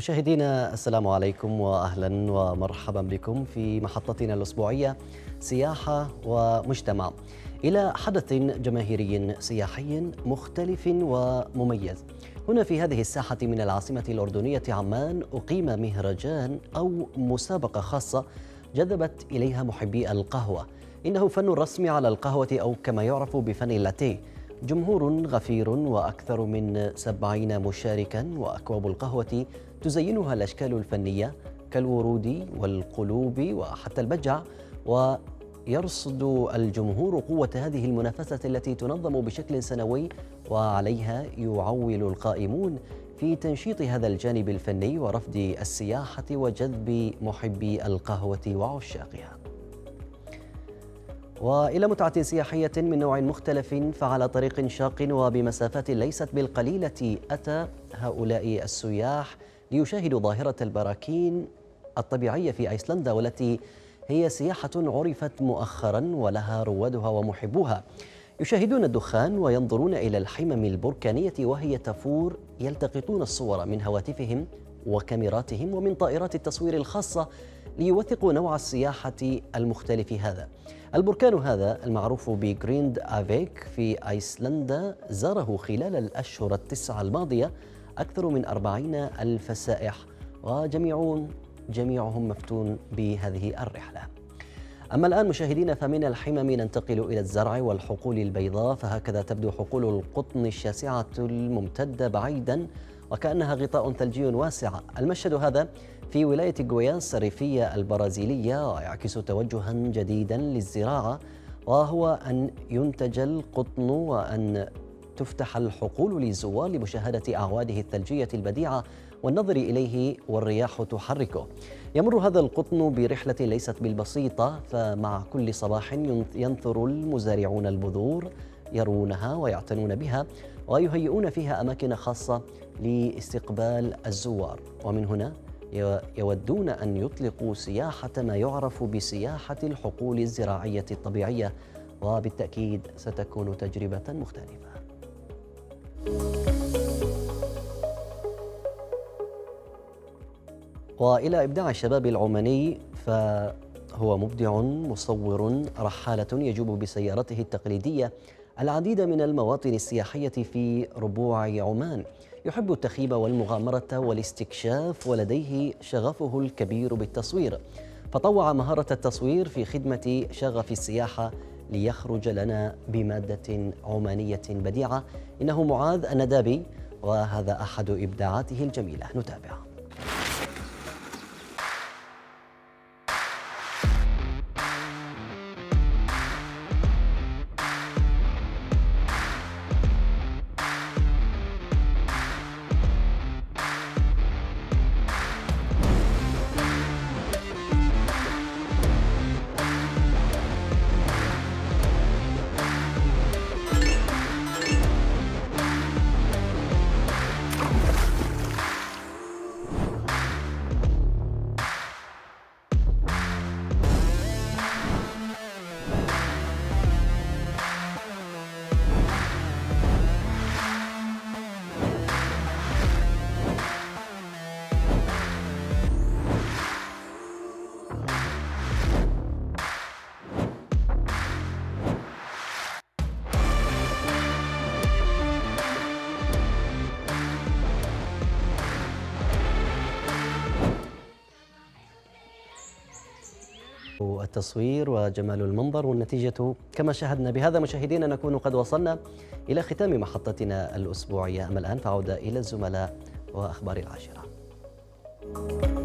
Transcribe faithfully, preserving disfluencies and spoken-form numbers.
مشاهدينا السلام عليكم وأهلا ومرحبا بكم في محطتنا الأسبوعية سياحة ومجتمع إلى حدث جماهيري سياحي مختلف ومميز. هنا في هذه الساحة من العاصمة الأردنية عمان أقيم مهرجان أو مسابقة خاصة جذبت إليها محبي القهوة. إنه فن الرسم على القهوة أو كما يعرف بفن اللاتيه. جمهور غفير وأكثر من سبعين مشاركا، وأكواب القهوة تزينها الأشكال الفنية كالورود والقلوب وحتى البجع. ويرصد الجمهور قوة هذه المنافسة التي تنظم بشكل سنوي، وعليها يعول القائمون في تنشيط هذا الجانب الفني ورفض السياحة وجذب محبي القهوة وعشاقها. وإلى متعة سياحية من نوع مختلف فعلى طريق شاق وبمسافات ليست بالقليلة أتى هؤلاء السياح ليشاهدوا ظاهرة البراكين الطبيعية في أيسلندا، والتي هي سياحة عرفت مؤخرا ولها روادها ومحبوها. يشاهدون الدخان وينظرون إلى الحمم البركانية وهي تفور، يلتقطون الصور من هواتفهم وكاميراتهم ومن طائرات التصوير الخاصة ليوثقوا نوع السياحة المختلف هذا. البركان هذا المعروف بجريند أفيك في أيسلندا زاره خلال الأشهر التسعة الماضية أكثر من أربعين ألف سائح، وجميعون جميعهم مفتون بهذه الرحلة. أما الآن مشاهدينا فمن الحمم ننتقل إلى الزرع والحقول البيضاء، فهكذا تبدو حقول القطن الشاسعة الممتدة بعيدا وكأنها غطاء ثلجي واسع. المشهد هذا في ولاية غوياس الريفية البرازيلية ويعكس توجها جديدا للزراعة، وهو أن ينتج القطن وأن تفتح الحقول للزوار لمشاهدة أعواده الثلجية البديعة والنظر إليه والرياح تحركه. يمر هذا القطن برحلة ليست بالبسيطة، فمع كل صباح ينثر المزارعون البذور يرونها ويعتنون بها ويهيئون فيها أماكن خاصة لاستقبال الزوار، ومن هنا يودون أن يطلقوا سياحة ما يعرف بسياحة الحقول الزراعية الطبيعية، وبالتأكيد ستكون تجربة مختلفة. وإلى إبداع الشباب العماني، فهو مبدع مصور رحالة يجوب بسيارته التقليدية العديد من المواطن السياحية في ربوع عمان. يحب التخييم والمغامرة والاستكشاف، ولديه شغفه الكبير بالتصوير، فطوع مهارة التصوير في خدمة شغف السياحة ليخرج لنا بمادة عمانية بديعة. إنه معاذ الندابي، وهذا أحد إبداعاته الجميلة. نتابع. التصوير وجمال المنظر والنتيجة كما شاهدنا. بهذا مشاهدينا نكون قد وصلنا إلى ختام محطتنا الأسبوعية. أما الآن فعودة إلى الزملاء وأخبار العاشرة.